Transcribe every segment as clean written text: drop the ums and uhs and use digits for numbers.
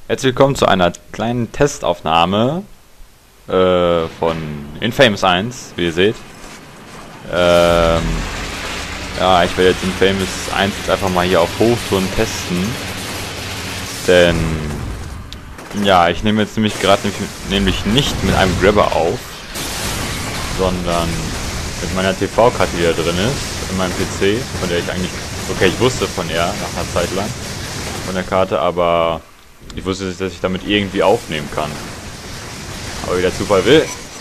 Herzlich willkommen zu einer kleinen Testaufnahme von Infamous 1, wie ihr seht. Ja, ich werde jetzt Infamous 1 jetzt einfach mal hier auf Hochtouren testen. Denn, ja, ich nehme jetzt nämlich gerade nämlich nicht mit einem Grabber auf, sondern mit meiner TV-Karte, die da drin ist, in meinem PC, von der ich eigentlich, okay, ich wusste von der nach einer Zeit lang, von der Karte, aber ich wusste nicht, dass ich damit irgendwie aufnehmen kann. Aber wie der Zufall will...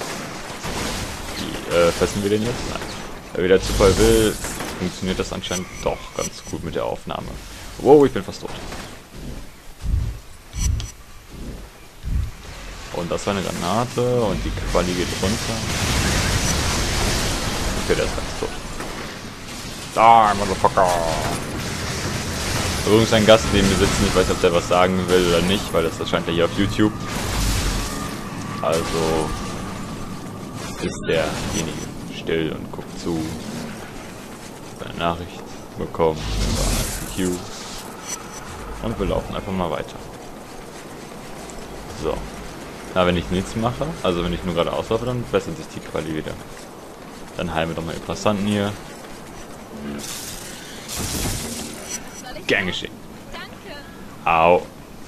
Fressen wir den jetzt? Nein. Wie der Zufall will, funktioniert das anscheinend doch ganz gut mit der Aufnahme. Wow, ich bin fast tot. Und das war eine Granate und die Quali geht runter. Okay, der ist ganz tot. Da, Motherfucker! Übrigens ein Gast neben mir sitzen, ich weiß nicht, ob der was sagen will oder nicht, weil das erscheint ja hier auf YouTube. Also ist derjenige still und guckt zu. Eine Nachricht bekommen über ICQ. Und wir laufen einfach mal weiter. So. Na, wenn ich nichts mache, also wenn ich nur gerade auslaufe, dann bessert sich die Quali wieder. Dann heilen wir doch mal die Passanten hier. Gern geschehen. Au.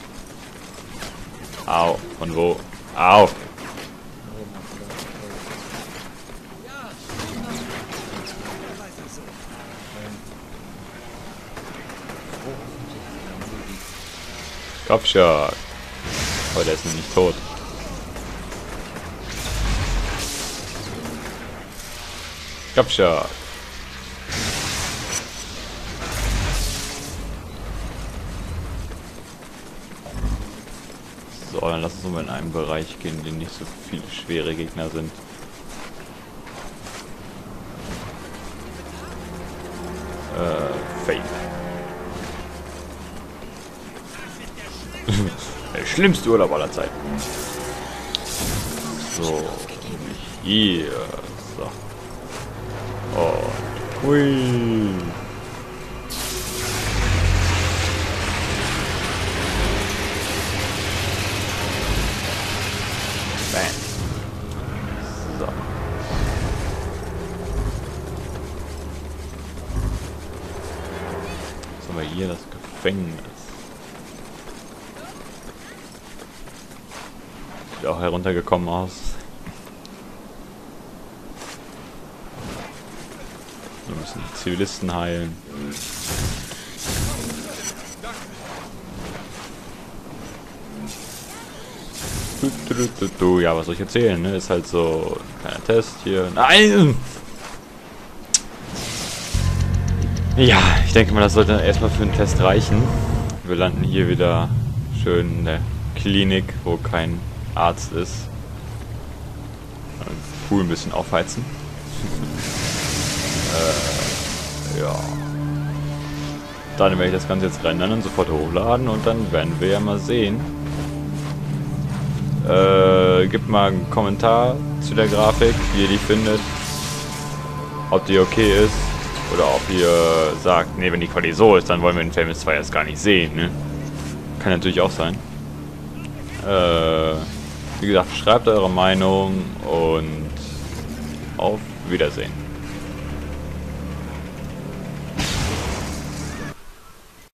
Au. Von wo? Au. Kopfschlag. Oh, der ist noch nicht tot. Kopfschlag. So, dann lass uns mal in einen Bereich gehen, in dem nicht so viele schwere Gegner sind. Fake. Der schlimmste Urlaub aller Zeiten. So, hier. So. Oh. Hui. Bam. So. Was haben wir hier? Das Gefängnis. Sieht auch heruntergekommen aus. Wir müssen die Zivilisten heilen. Ja, was soll ich erzählen, ne? Ist halt so ein kleiner Test hier. Nein! Ja, ich denke mal, das sollte erstmal für den Test reichen. Wir landen hier wieder schön in der Klinik, wo kein Arzt ist. Pool ein bisschen aufheizen. Ja. Dann werde ich das Ganze jetzt rendern und sofort hochladen und dann werden wir ja mal sehen. Gebt mal einen Kommentar zu der Grafik, wie ihr die findet. Ob die okay ist. Oder ob ihr sagt, nee, wenn die Qualität so ist, dann wollen wir den Infamous 2 erst gar nicht sehen, ne? Kann natürlich auch sein. Wie gesagt, schreibt eure Meinung und auf Wiedersehen.